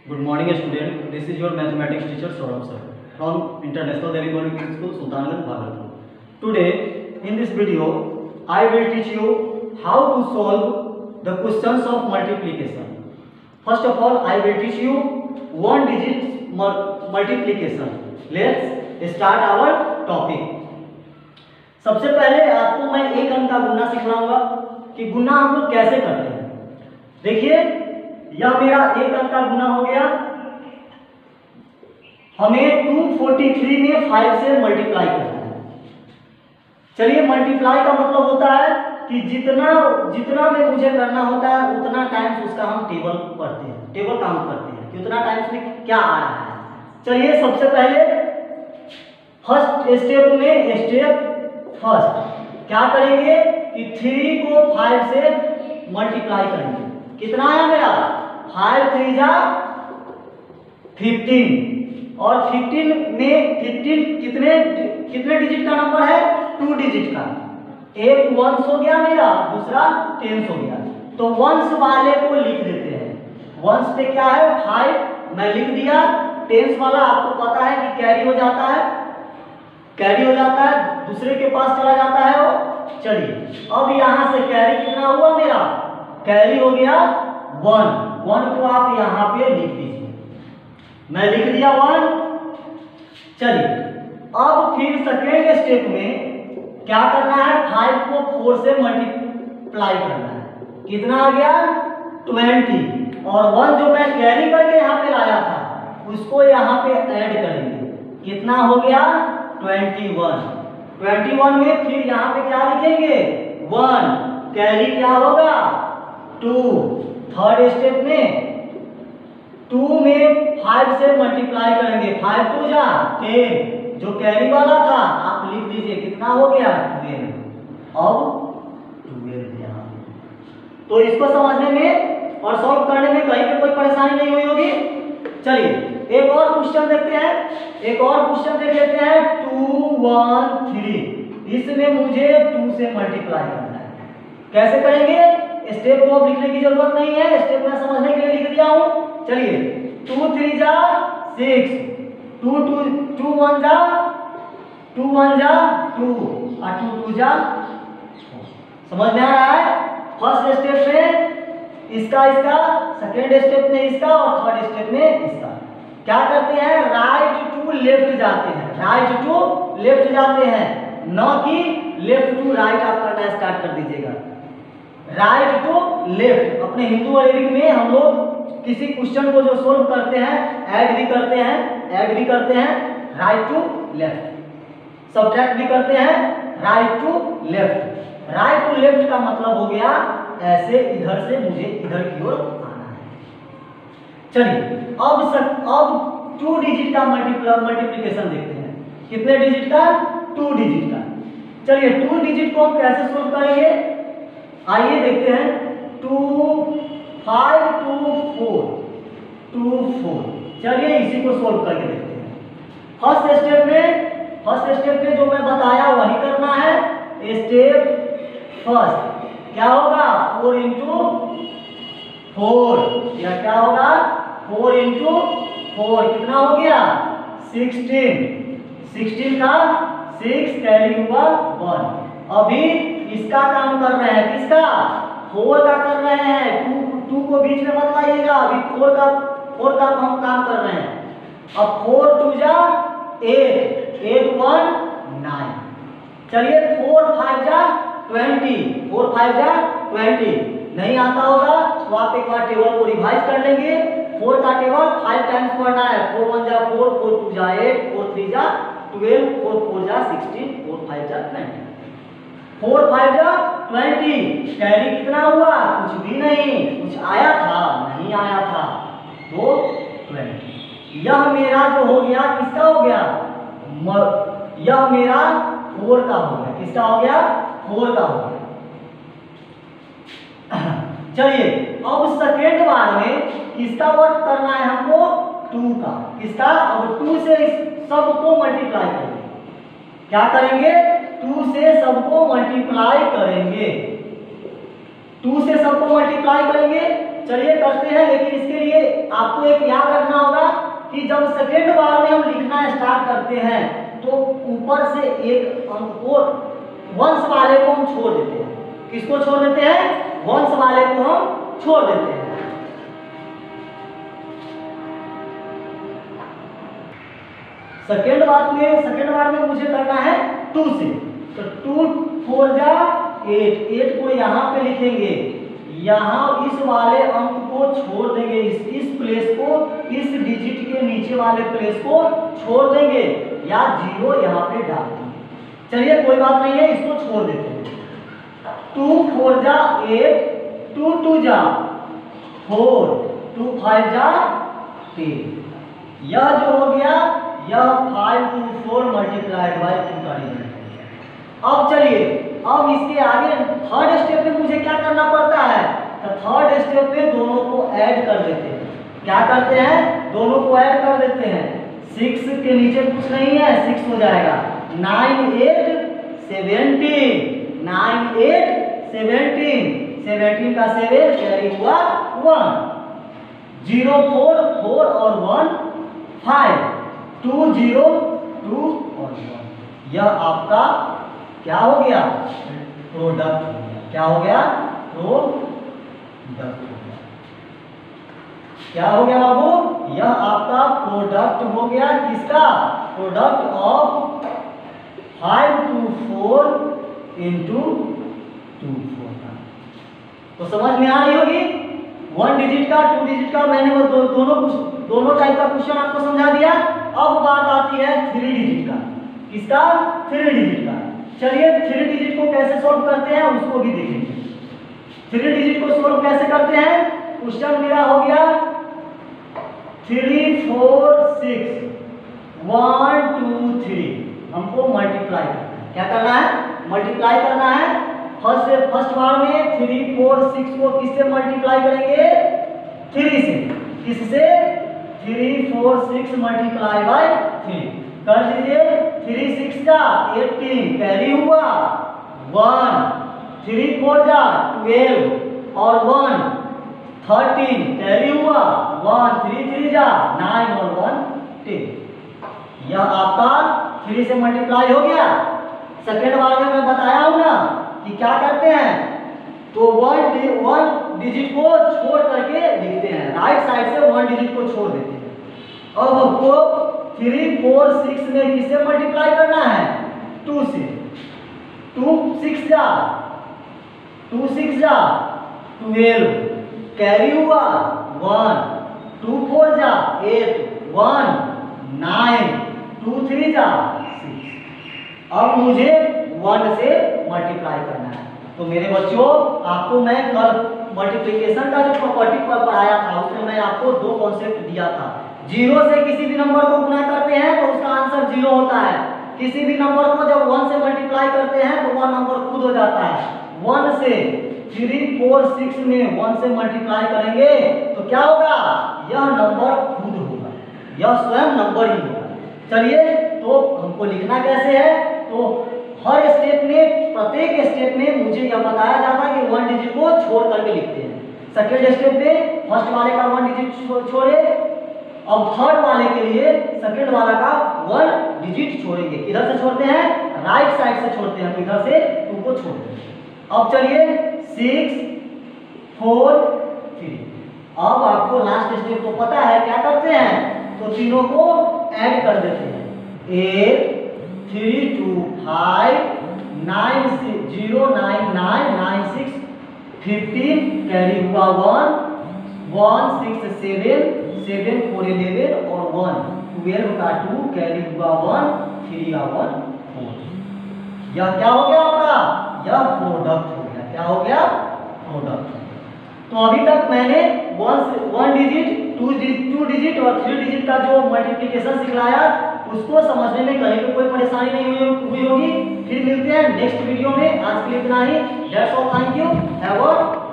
Good morning, student. This is your mathematics teacher Saurabh sir from International Delhi Government School, Sultanganj, Bhagalpur. Today, in this video, I will teach you how to solve the questions of multiplication. First of all, I will teach you one-digit multiplication. Let's start our topic. सबसे पहले आपको मैं एक अंक का गुना सिखलाऊंगा कि गुना हम लोग कैसे करते हैं। देखिए, यह मेरा एक अंक का गुना हो गया। हमें 243 में 5 से मल्टीप्लाई करना है। चलिए, मल्टीप्लाई का मतलब होता है कि जितना में मुझे करना होता है उतना टाइम्स उसका हम टेबल पढ़ते हैं, टेबल काउंट करते हैं कि उतना टाइम्स में क्या आ रहा है। चलिए, सबसे पहले फर्स्ट स्टेप में स्टेप फर्स्ट क्या करेंगे कि 3 को 5 से मल्टीप्लाई करेंगे। कितना आया मेरा? 5 3 जा 15 और 15 में 15 कितने डिजिट का नंबर है? 2 डिजिट का। एक वंस हो गया मेरा, दूसरा टेंस हो गया। तो वंस वाले को लिख देते हैं। वंस पे क्या है? 5 मैं लिख दिया। टेंस वाला आपको पता है कि कैरी हो जाता है, दूसरे के पास चला जाता है वो। चलिए, अब यहां से कैरी कितना हुआ मेरा? कैरी हो गया 1 को आप यहां पे लिख दीजिए। मैं लिख दिया 1। चलिए, अब फिर सेकेंड स्टेप में क्या करना है? 5 को 4 से मल्टीप्लाई करना है। कितना आ गया? 20 और 1 जो मैं कैरी करके यहाँ पे लाया था उसको यहाँ पे ऐड करेंगे। कितना हो गया? 21 में फिर यहाँ पे क्या लिखेंगे? 1 कैरी क्या होगा? 2। थर्ड स्टेप में 2 में 5 से मल्टीप्लाई करेंगे। 5 2 जा 10 जो कैरी वाला था आप लिख दीजिए। कितना हो गया? 12। अब 12 यहाँ। तो इसको समझने में और सॉल्व करने में कहीं पे कोई परेशानी नहीं हुई होगी। चलिए, एक और क्वेश्चन देखते हैं। देख लेते हैं 2 1 3। इसमें मुझे 2 से मल्टीप्लाई करना है। कैसे करेंगे? स्टेप को अब लिखने की जरूरत नहीं है, स्टेप में समझने के लिए लिख दिया हूं। चलिए, 2 3 जा 6, 2 1 जा 2 और 2 2 जा। समझ में आ रहा है? फर्स्ट स्टेप में इसका, सेकेंड स्टेप में इसका और थर्ड स्टेप में इसका। क्या करते हैं? राइट टू लेफ्ट जाते हैं, न कि लेफ्ट टू राइट। आप करना स्टार्ट कर दीजिएगा। Right to left. अपने हिंदू अरेबिक में हम लोग किसी क्वेश्चन को जो सोल्व करते हैं ऐड भी करते हैं राइट टू लेफ्ट, सब्ट्रैक्ट भी करते हैं right to left. Right to left का मतलब हो गया ऐसे, इधर से मुझे इधर की ओर आना है। चलिए, अब 2 डिजिट का मल्टीप्लिकेशन देखते हैं। कितने डिजिट का? 2 डिजिट का। चलिए, 2 डिजिट को हम कैसे सोल्व करेंगे? आइए देखते हैं। 2 5 2 4। चलिए, इसी को सोल्व करके देखते हैं। फर्स्ट स्टेप में जो मैं बताया वही करना है। स्टेप फर्स्ट क्या होगा? 4 into 4। या क्या होगा? 4 into 4 कितना हो गया? 16 का 6 कैरी हुआ 1। अभी इसका काम कर रहे हैं। किसका? 4 का कर रहे हैं। 2 को बीच में मत लाइएगा। अभी 4 का हम काम कर रहे हैं। अब 4 2 जा 8 8 1 9। चलिए, 4 5 जा 20। नहीं आता होगा तो आप एक बार टेबल को रिवाइज कर लेंगे। 4 का टेबल 5 टाइम्स पढ़ना है। 4 1 जा 4, 4 2 जा 8, 4 3 जा 12, 4 4 जा 16, 4 5 जा 20। 4 5 जा 20। कैरी कितना हुआ? कुछ भी नहीं। कुछ आया था? नहीं आया था। तो 20। यह मेरा जो हो गया, किसका हो गया? यह मेरा 4 का हो गया। किसका हो गया? 4 का हो गया। चलिए, अब सेकेंड बार में किसका वर्क करना है हमको? 2 का। किसका? अब 2 से सबको मल्टीप्लाई करेंगे। क्या करेंगे? 2 से सबको मल्टीप्लाई करेंगे। 2 से सबको मल्टीप्लाई करेंगे। चलिए करते हैं, लेकिन इसके लिए आपको एक याद रखना होगा कि जब सेकेंड बार में हम लिखना स्टार्ट करते हैं तो ऊपर से एक अंक को वंश वाले को हम छोड़ देते हैं। किसको छोड़ देते हैं? वंश वाले को हम छोड़ देते हैं। सेकेंड बार में मुझे करना है 2 से, तो 2 4 जा 8, 8 को यहाँ पे लिखेंगे, यहाँ इस वाले अंक को छोड़ देंगे, इस प्लेस को, इस डिजिट के नीचे वाले प्लेस को छोड़ देंगे या 0 यहाँ पे डाल देंगे। चलिए कोई बात नहीं है, इसको छोड़ देते हैं। 2 4 जा 8, 2 2 जा 4, 2 5 जा 3। यह जो हो गया यह 5 2 4 मल्टीप्लाइड बाय 2 का रिजल्ट। अब चलिए, अब इसके आगे थर्ड स्टेप में मुझे क्या करना पड़ता है? तो थर्ड स्टेप में दोनों को ऐड कर देते हैं। क्या करते हैं? दोनों को ऐड कर देते हैं। 6 के नीचे कुछ नहीं है, 6 हो जाएगा। 9 8 17, 9 8 17, 17 का 7 कैरी हुआ 1, 0 4 4 और 1 5, 2 0 2 और 1। यह आपका क्या हो गया? प्रोडक्ट हो गया। क्या हो गया? प्रोडक्ट हो गया। क्या हो गया बाबू? यह आपका प्रोडक्ट हो गया। किसका? प्रोडक्ट ऑफ 5 2 4 इंटू 2 4 का। तो समझ में आ रही होगी? 1 डिजिट का, 2 डिजिट का मैंने वो दोनों टाइप का क्वेश्चन आपको समझा दिया। अब बात आती है 3 डिजिट का। किसका? 3 डिजिट का। चलिए 3 डिजिट को कैसे सॉल्व करते हैं उसको भी देखेंगे। 3 डिजिट को सॉल्व कैसे करते हैं? क्वेश्चन मेरा हो गया 3 4 6 1 2 3। हमको मल्टीप्लाई करना है। क्या करना है? मल्टीप्लाई करना है। फर्स्ट बार में 3 4 6 को किससे मल्टीप्लाई करेंगे? 3 से। किससे? 3 4 6 मल्टीप्लाई बाय 3 कर दीजिए। 3 6 जा 18 कैरी हुआ 1, 3 4 जा 12 और 1 13 कैरी हुआ 1, 3 3 जा 9 और 1 10। यह आपका 3 से मल्टीप्लाई हो गया। सेकेंड बार में मैं बताया हूं ना कि क्या करते हैं, तो 1 डिजिट को छोड़ करके लिखते हैं। राइट साइड से 1 डिजिट को छोड़ देते हैं। अब हमको 3 4 6 में किससे मल्टीप्लाई करना है? 2 से। 2 6 जा 12 कैरी हुआ 1, 2 4 जा 8 1 9 2 3 जा 6। अब मुझे 1 से मल्टीप्लाई करना है। तो मेरे बच्चों, आपको मैं कल मल्टीप्लिकेशन का जो प्रॉपर्टी पर पढ़ाया था उसमें मैं आपको 2 कॉन्सेप्ट दिया था। 0 से किसी भी नंबर को गुणा करते हैं तो उसका आंसर 0 होता है। किसी भी नंबर को जब 1 से मल्टीप्लाई करते हैं तो वह नंबर खुद हो जाता है। 1 से 3 4 6 में 1 से मल्टीप्लाई करेंगे तो क्या होगा? यह नंबर खुद होगा, यह स्वयं नंबर ही होगा। चलिए, तो हमको लिखना कैसे है? तो हर स्टेप में, प्रत्येक स्टेप में मुझे यह बताया जाता है कि 1 डिजिट को छोड़ करके लिखते हैं। सेकेंड स्टेप में फर्स्ट वाले का 1 डिजिट छोड़े, अब थर्ड वाले के लिए सेकेंड वाला का 1 डिजिट छोड़ेंगे। किधर से छोड़ते हैं? राइट साइड से छोड़ते हैं, तो इधर से 2 को छोड़ते हैं। अब चलिए 6 4 3। अब आपको लास्ट स्टेप तो पता है, क्या करते हैं? तो तीनों को ऐड कर देते हैं। 8 3 2 5 9 0 9 9 9 6 15 कैरी हुआ 1 1 6 7 7 4 11 और 1 12 का 2 कैरी हुआ 1 3 का 1 4। यह क्या हो गया आपका? यह प्रोडक्ट हो गया। क्या हो गया? प्रोडक्ट। तो अभी तक मैंने 1 डिजिट 2 डिजिट और 3 डिजिट का जो मल्टीप्लिकेशन सिखलाया उसको समझने में कहीं भी कोई परेशानी नहीं हुई होगी। फिर मिलते हैं नेक्स्ट वीडियो में। आज के लिए इतना ही। That's all, thank you, have a